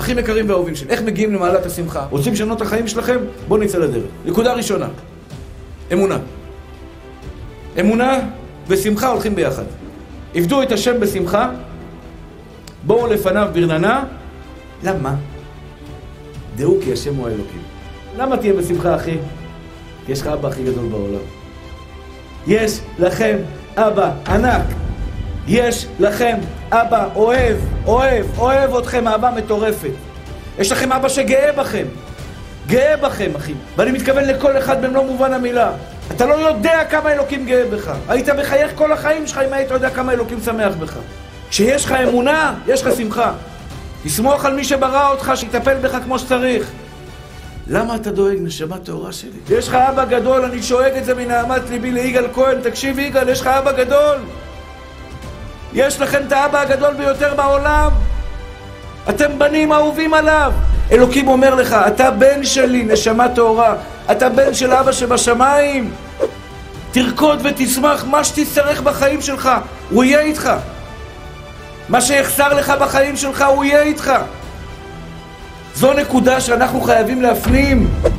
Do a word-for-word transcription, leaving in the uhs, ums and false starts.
אחים יקרים ואהובים שלי, איך מגיעים למעלת השמחה? רוצים לשנות את החיים שלכם? בואו נצא לדרך. נקודה ראשונה, אמונה. אמונה ושמחה הולכים ביחד. עבדו את השם בשמחה, בואו לפניו ברננה. למה? דעו כי השם הוא האלוקים. למה תהיה בשמחה, אחי? כי יש לך אבא הכי גדול בעולם. יש לכם אבא ענק. יש לכם אבא אוהב, אוהב, אוהב אתכם אהבה מטורפת. יש לכם אבא שגאה בכם. גאה בכם, אחי. ואני מתכוון לכל אחד במלוא מובן המילה. אתה לא יודע כמה אלוקים גאה בך. היית בחייך כל החיים שלך אם היית יודע כמה אלוקים שמח בך. כשיש לך אמונה, יש לך שמחה. תסמוך על מי שברא אותך, שיטפל בך כמו שצריך. למה אתה דואג, נשמה טהורה שלי? יש לך אבא גדול, אני שואג את זה מנהמת ליבי ליגאל כהן. תקשיב יגאל, יש לך אבא גדול. יש לכם את האבא הגדול ביותר בעולם. אתם בנים אהובים עליו. אלוקים אומר לך, אתה בן שלי, נשמה טהורה. אתה בן של אבא שבשמיים. תרקוד ותשמח, מה שתצטרך בחיים שלך, הוא יהיה איתך. מה שיחסר לך בחיים שלך, הוא יהיה איתך. זו נקודה שאנחנו חייבים להפנים.